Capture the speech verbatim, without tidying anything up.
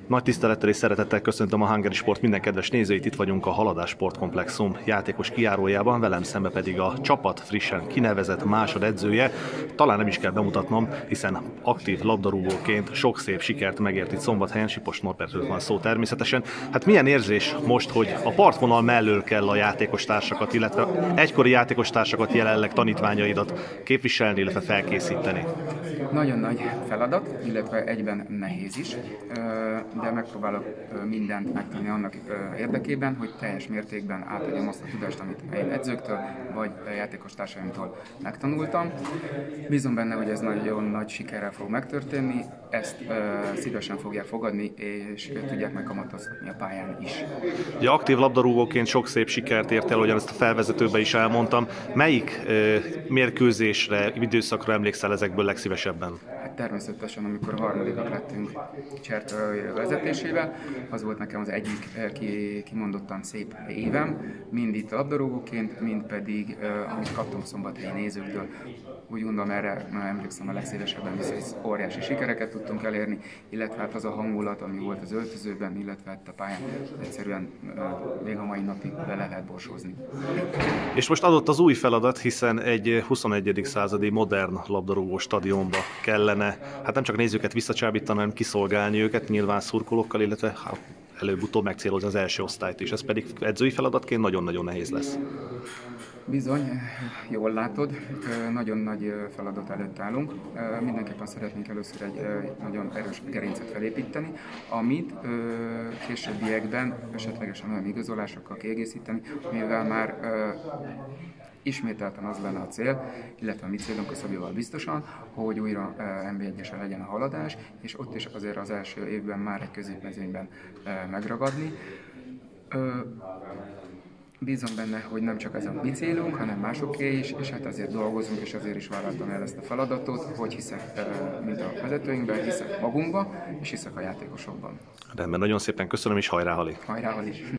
Nagy tisztelettel és szeretettel köszöntöm a Hungary Sport minden kedves nézőit, itt vagyunk a Haladás Sportkomplexum játékos kijárójában, velem szembe pedig a csapat frissen kinevezett másodedzője. Talán nem is kell bemutatnom, hiszen aktív labdarúgóként sok szép sikert megért itt Szombathelyen, Sipos Norbertről van szó természetesen. Hát milyen érzés most, hogy a partvonal mellől kell a játékostársakat, illetve egykori játékostársakat, jelenleg tanítványaidat képviselni, illetve felkészíteni? Nagyon nagy feladat, illetve egyben nehéz is, de megpróbálok mindent megtenni annak érdekében, hogy teljes mértékben átadjam azt a tudást, amit én edzőktől vagy játékostársaimtól megtanultam. Bízom benne, hogy ez nagyon nagy sikerrel fog megtörténni, ezt szívesen fogják fogadni, és tudják megkamatoztatni a pályán is. Ja, aktív labdarúgóként sok szép sikert ért el, ahogyan ezt a felvezetőben is elmondtam. Melyik mérkőzésre, időszakra emlékszel ezekből legszívesebben? Hát természetesen, amikor a harmadikak lettünk Csert vezetésével, az volt nekem az egyik kimondottan szép évem, mind itt labdarúgóként, mind pedig, amit kaptam szombathelyi nézőktől. Úgy gondolom, erre már emlékszem a legszívesebben, viszont óriási sikereket tudtunk elérni, illetve hát az a hangulat, ami volt az öltözőben, illetve hát a pályán, egyszerűen még a mai napig le lehet borsózni. És most adott az új feladat, hiszen egy huszonegyedik századi modern labdarúgó stadionba kellene, hát nem csak nézőket visszacsábítani, hanem kiszolgálni őket, nyilván szurkolókkal, illetve hát, előbb-utóbb megcélozni az első osztályt is. Ez pedig edzői feladatként nagyon-nagyon nehéz lesz. Bizony, jól látod, nagyon nagy feladat előtt állunk. Mindenképpen szeretnénk először egy nagyon erős gerincet felépíteni, amit későbbiekben esetlegesen olyan igazolásokkal kiegészíteni, mivel már ismételten az lenne a cél, illetve a mi célunk a Szabival biztosan, hogy újra en bé egyesen legyen a Haladás, és ott is azért az első évben már egy középmezőnyben megragadni. Bízom benne, hogy nem csak ez a mi célunk, hanem másoké is, és hát azért dolgozunk, és azért is vállaltam el ezt a feladatot, hogy hiszek mind a vezetőinkben, hiszek magunkban, és hiszek a játékosokban. Rendben, nagyon szépen köszönöm, és hajrá, Hali! Hajrá, Hali!